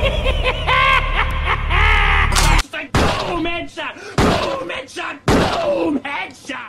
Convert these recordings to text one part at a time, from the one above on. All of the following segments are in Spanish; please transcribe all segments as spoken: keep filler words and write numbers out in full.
Boom, headshot! Boom, headshot! Boom, headshot!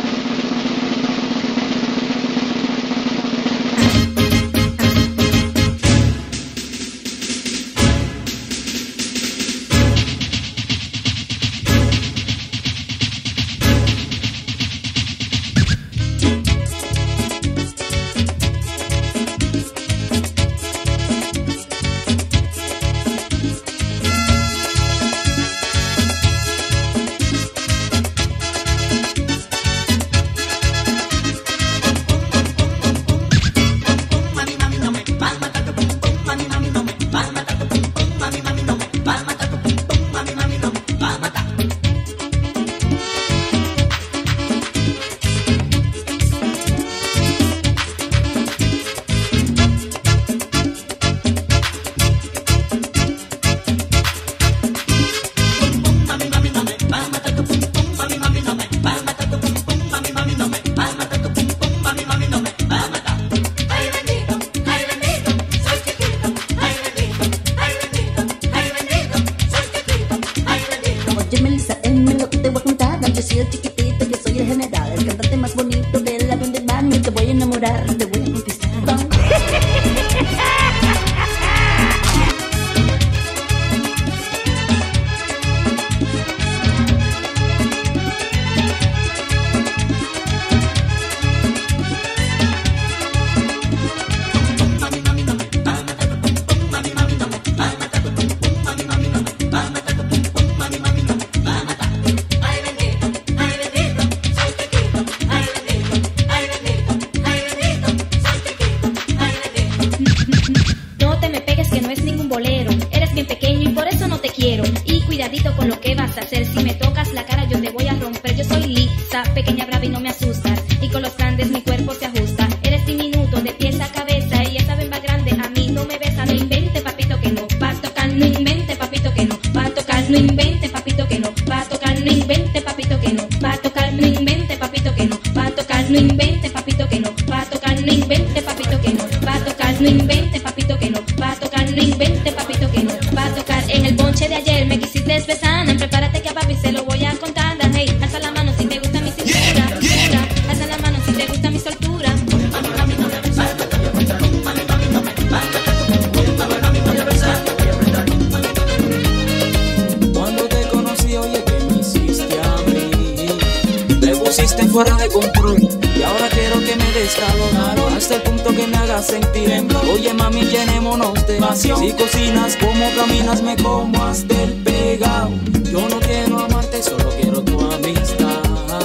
Fuera de control y ahora quiero que me des calor hasta el punto que me hagas sentir. Oye mami, llenémonos de pasión. Si cocinas como caminas, me como hasta el pegado. Yo no quiero amarte, solo quiero tu amistad.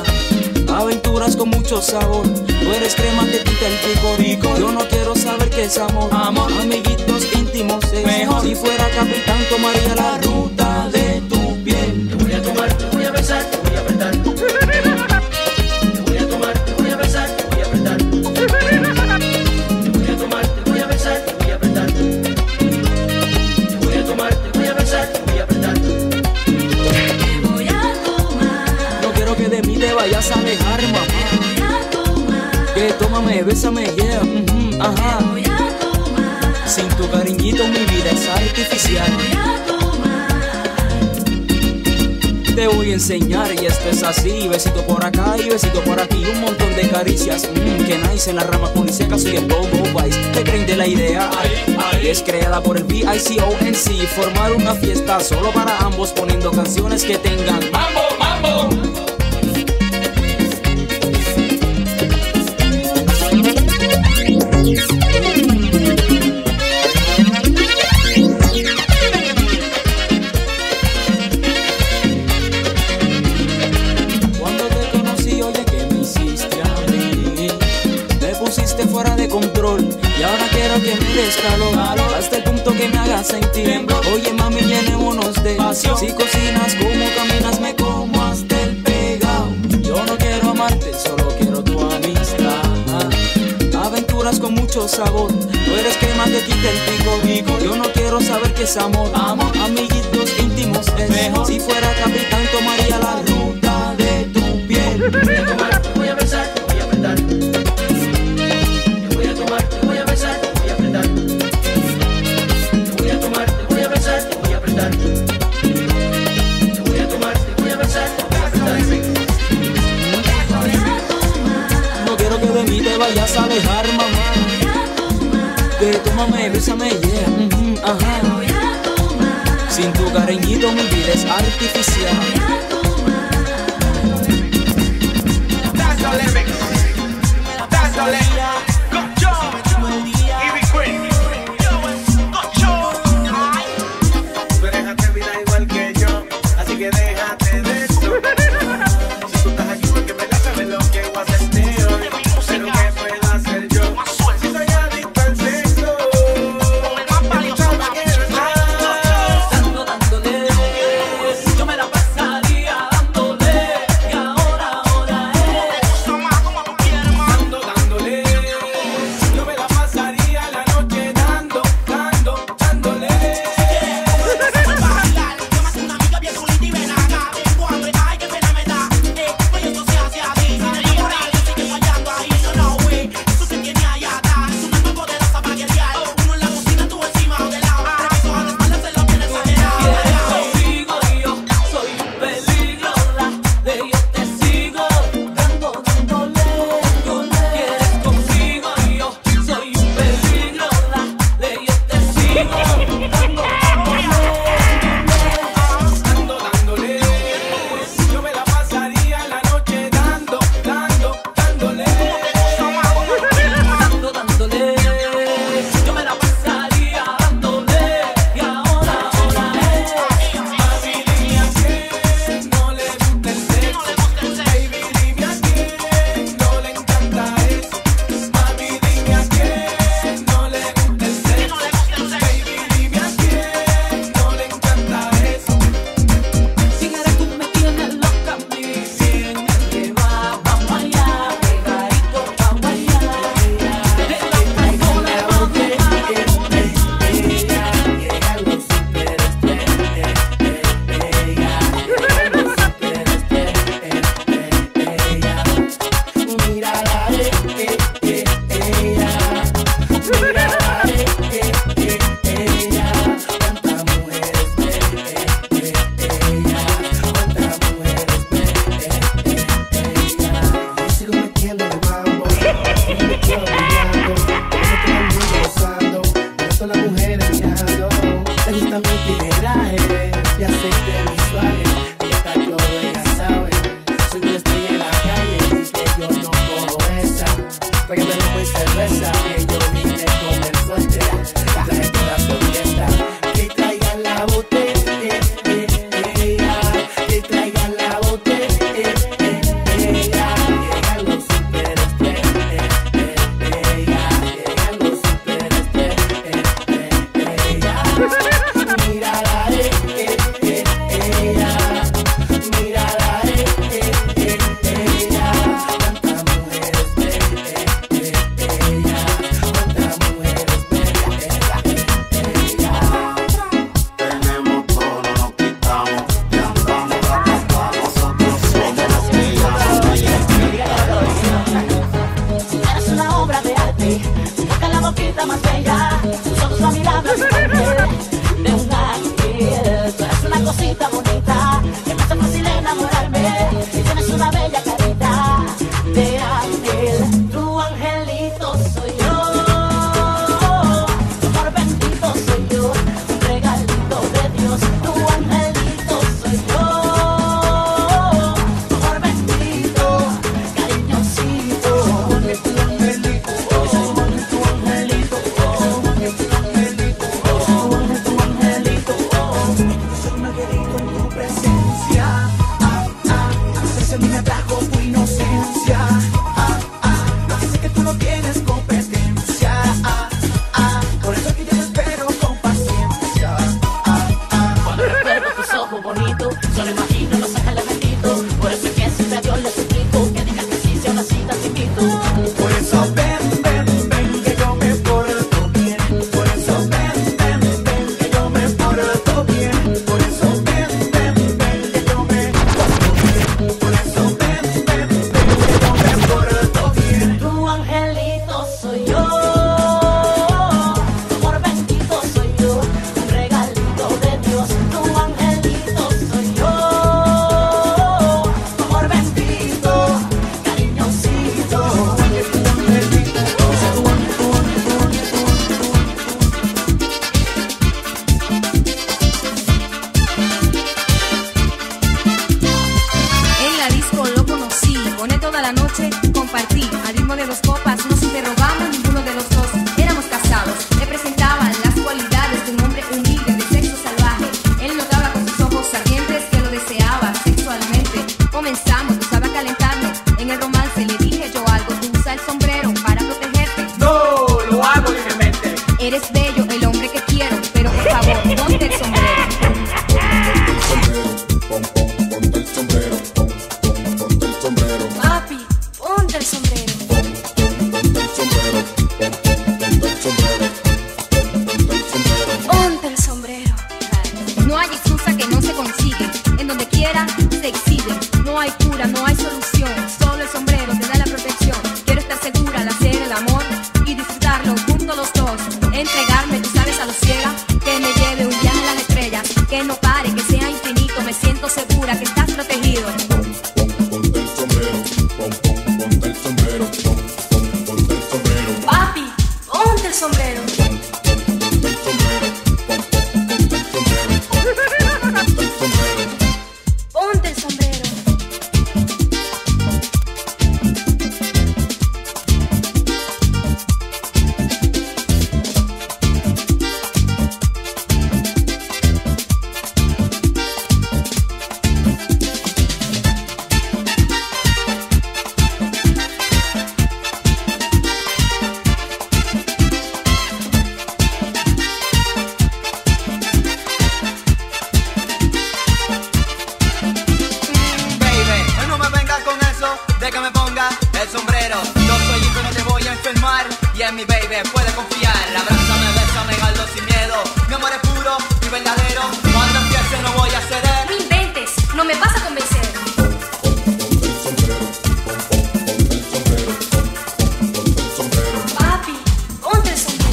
Aventuras con mucho sabor, tú eres crema que quita el picor. Yo no quiero saber qué es amor, amor. Amiguitos íntimos es mejor. Si fuera capitán tomaría la ruta de tu piel. Te voy a tomar, te voy a besar, te voy a apretar. Vayas a alejar, mamá. Que tómame, bésame, yeah, mm-hmm, ajá. Sin tu cariñito mi vida es artificial. Te voy a enseñar y esto es así. Besito por acá y besito por aquí. Un montón de caricias, mmm, que nice. En la rama policíaca soy el Go-Go Vice. ¿Te creen de la idea? Ay, ay. Es creada por el V I C O N C. Formar una fiesta solo para ambos, poniendo canciones que tengan mambo, mambo. Fuera de control y ahora quiero que me des calor hasta el punto que me hagas sentir. Oye mami, llenémonos de pasión. Si cocinas como caminas, me como hasta el pegado. Yo no quiero amarte, solo quiero tu amistad. Aventuras con mucho sabor, tú eres crema que quita el pico. Yo no quiero saber qué es amor, amor. Amiguitos íntimos es mejor. Si fuera capitán tomaría la ruta de tu piel. Te voy a tomar, te voy a besar, te voy a apretar. Te voy a tomar, te voy a besar, te voy a apretar. Te voy a tomar, te voy a besar. bésame, yeah, mm-hmm, ajá. Te voy a tomar. Sin tu cariñito mi vida es artificial. Te voy a tomar. Dándole mix, dándole. Gocho, Ivy Queen. Gocho. Tú eres atrevida igual que yo, así que déjate de eso. Si tú estás aquí porque me la sabes lo que voy a hacer de hoy. Pero ¿qué puedo hacer yo? Si soy adicto al sexo. Dando, dándole, yo me la pasaría hay excusa que no se consigue. En donde quiera se exhibe. No hay cura, no hay solución. Solo el sombrero te da la protección. Quiero estar segura al hacer el amor y disfrutarlo juntos los dos. Entregarme, tú sabes, a los cielos. Que me lleve un viaje a las estrellas. Que no pare, que sea infinito. Me siento segura que estás protegido. Ponte el sombrero, pon, pon, ponte el sombrero, pon, pon, ponte el sombrero. Papi, ponte el sombrero. Ponte el sombrero, pon, pon, ponte el sombrero. Ponte el sombrero. Ponte el sombrero. Y en mi baby puedes confiar. Abrázame, bésame, hazlo sin miedo. Mi amor es puro y verdadero. Cuando empiece no voy a ceder. No inventes, no me vas a convencer. Ponte el sombrero, pon, pon, ponte el sombrero, pon, pon, ponte el sombrero. Papi, ponte el sombrero.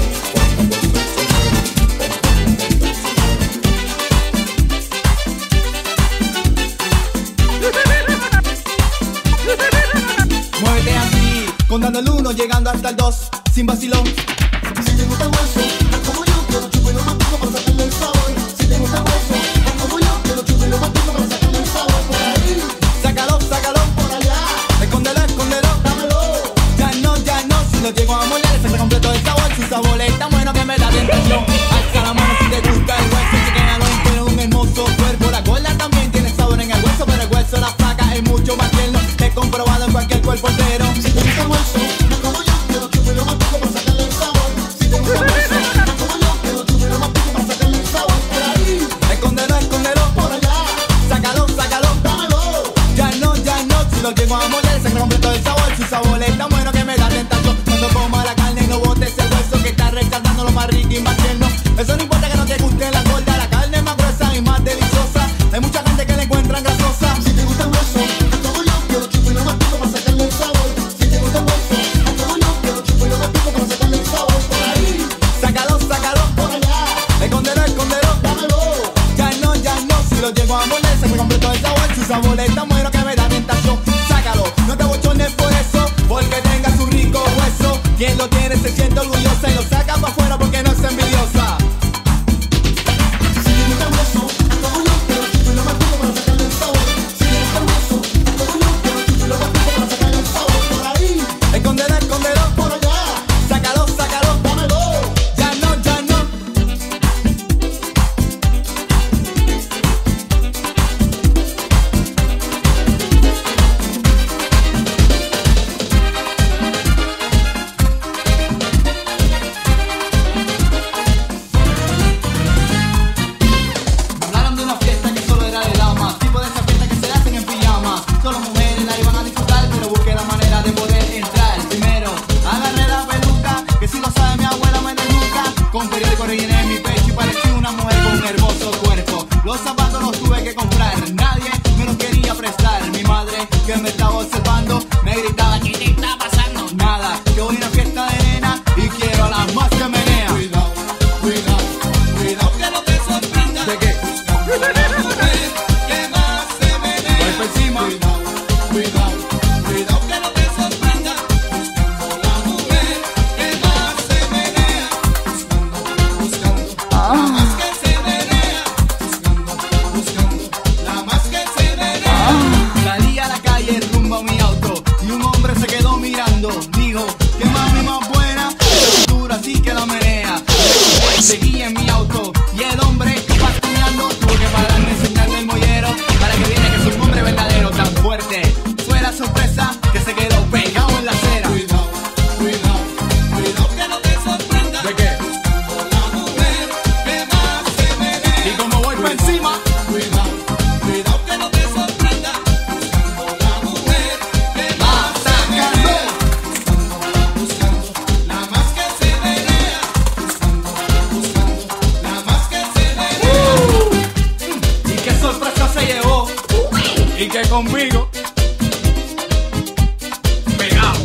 Muévete así, contando el uno, llegando hasta el dos, sin vacilón. Si te gusta el hueso, haz como yo, que lo chupo y lo mantengo para sacarle el sabor. Si te gusta el hueso, haz como yo, que lo chupo y lo mantengo para sacarle el sabor. Por ahí, Sácalo, sácalo, por allá, escóndelo, escóndelo. dámelo. Ya no, ya no, si lo llego a mollar, el secreto completo del sabor. Su sabor es tan bueno que me da tentación. Alza la mano si te gusta el hueso, chequéalo entero, un hermoso cuerpo. La cola también tiene sabor en el hueso, pero el hueso, la placa es mucho más tierno. He comprobado en cualquier cuerpo entero. Si te gusta el hueso, haz como yo, que lo chupo y lo mantengo para sacarle el sabor. Si te gusta el hueso, haz como yo, que lo chupo y lo mantengo para sacarle el sabor. Por ahí, Escóndelo, escóndelo, por allá, sácalo, sácalo. dámelo. Ya no, ya no, si lo llego a mollar, el secreto completo del sabor. Su sabor es tan bueno que me da tentación. Cuando coma la carne no botes el hueso que está rechazando lo más rico y más tierno. Eso no importa que no te guste la gorda, la carne es más gruesa y más deliciosa. Hay mucha gente que la encuentran grasosa. Si te gusta el hueso, haz como yo, que lo chupo y lo mantengo para sacarle el sabor. Si te gusta el hueso, haz como yo, que lo chupo y lo mantengo para sacarle el sabor. Por ahí, Sácalo, sácalo, por allá, escóndelo, escóndelo. dámelo. Ya no, ya no, si lo llego a morder se me completo el sabor. Su sabor es tan bueno que me da tentación. Sácalo, no te bochones por eso, porque tenga su rico hueso. Quien lo tiene se siente orgullosa y lo saca para afuera porque no es envidiosa. Si te gusta el hueso, haz como yo, que lo chupo y lo mantengo para sacarle el sabor. Si te gusta el hueso, haz como yo, que lo chupo y lo mantengo para sacarle el sabor. Por ahí, Escóndelo, escóndelo, por allá, sácalo, sácalo. dámelo. Ya no, ya no. Y que conmigo pegado.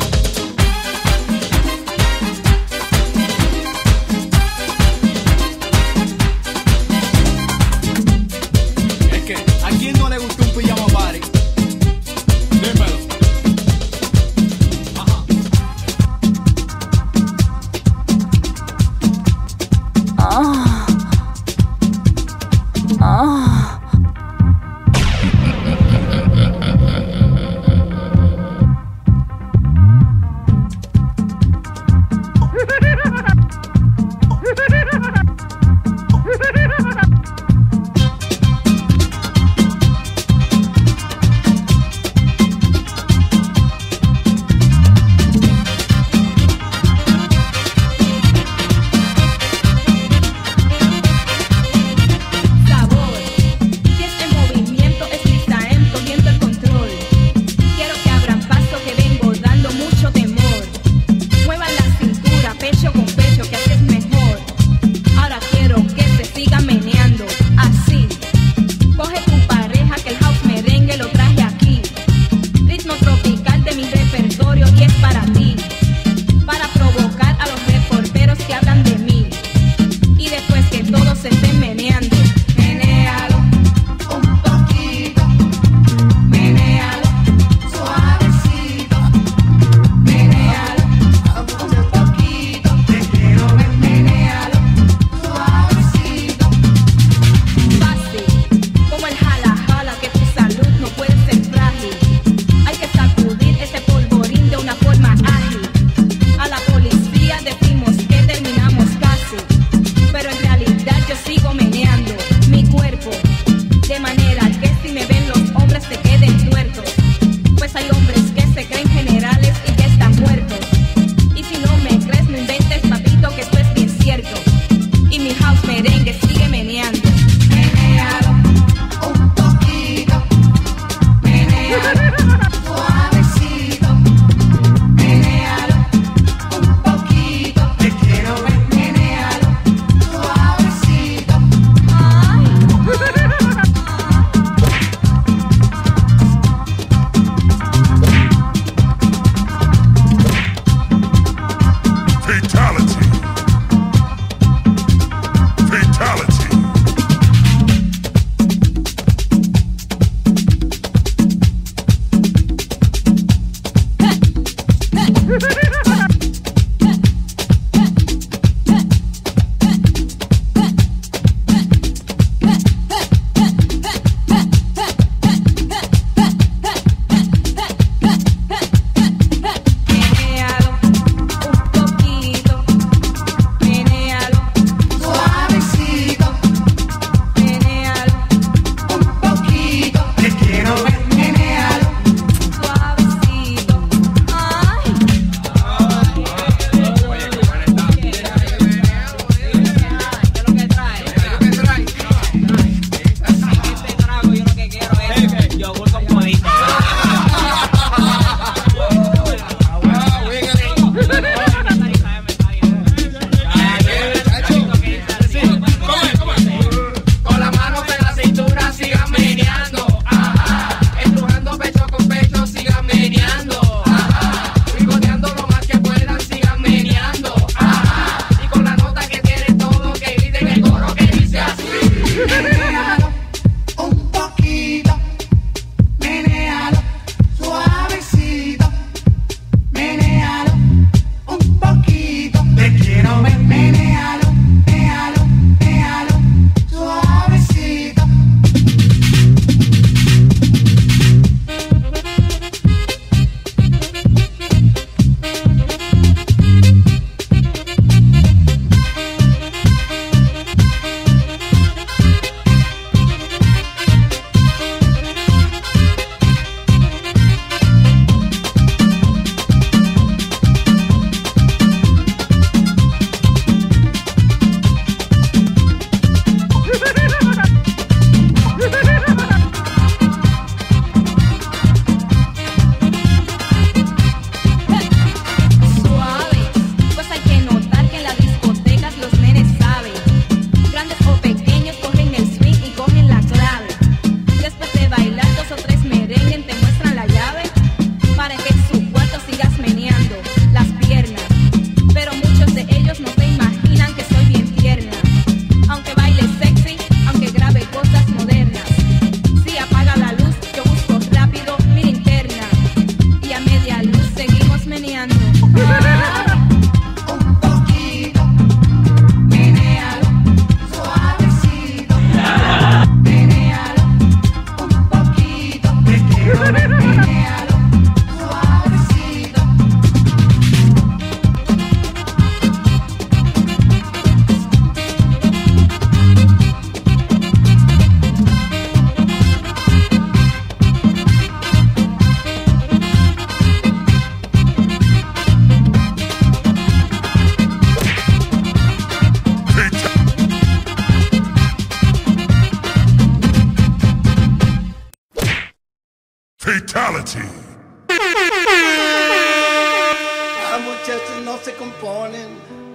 Es que a quién no le gustó un pijama party. Dímelo. Ajá. Ah. Ah. Fatality. Las muchachas no se componen.